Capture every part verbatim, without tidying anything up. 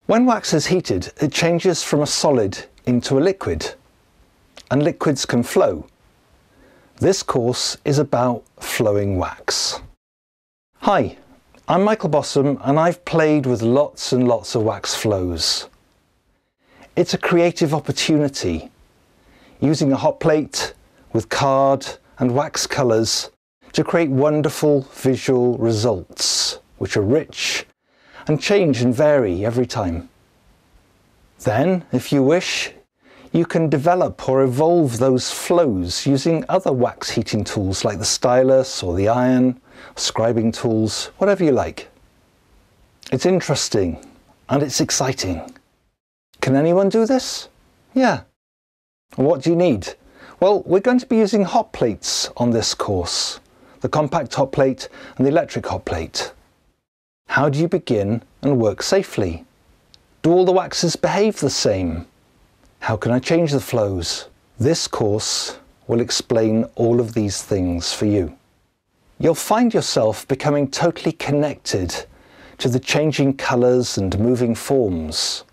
When wax is heated, it changes from a solid into a liquid, and liquids can flow. This course is about flowing wax. Hi, I'm Michael Bossum and I've played with lots and lots of wax flows. It's a creative opportunity, using a hot plate with card and wax colours to create wonderful visual results, which are rich and change and vary every time. Then, if you wish, you can develop or evolve those flows using other wax heating tools like the stylus or the iron, scribing tools, whatever you like. It's interesting and it's exciting. Can anyone do this? Yeah. What do you need? Well, we're going to be using hot plates on this course, the compact hot plate and the electric hot plate. How do you begin and work safely? Do all the waxes behave the same? How can I change the flows? This course will explain all of these things for you. You'll find yourself becoming totally connected to the changing colours and moving forms.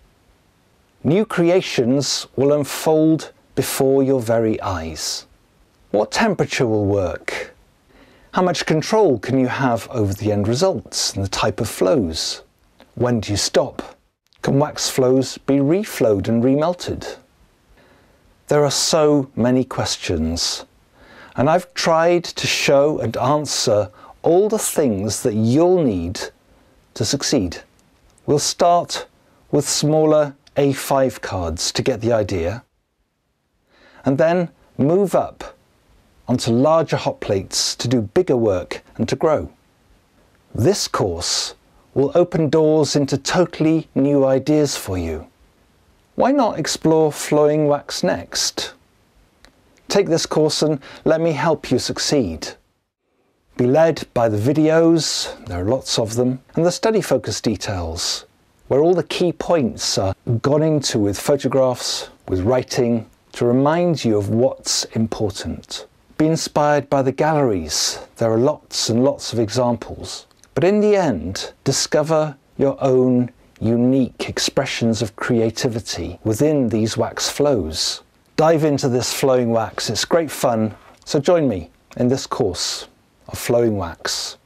New creations will unfold before your very eyes. What temperature will work? How much control can you have over the end results and the type of flows? When do you stop? Can wax flows be reflowed and remelted? There are so many questions, and I've tried to show and answer all the things that you'll need to succeed. We'll start with smaller A five cards to get the idea, and then move up onto larger hot plates to do bigger work and to grow. This course will open doors into totally new ideas for you. Why not explore flowing wax next? Take this course and let me help you succeed. Be led by the videos, there are lots of them, and the study focus details, where all the key points are gone into with photographs, with writing, to remind you of what's important. Be inspired by the galleries. There are lots and lots of examples. But in the end, discover your own unique expressions of creativity within these wax flows. Dive into this flowing wax. It's great fun. So join me in this course of flowing wax.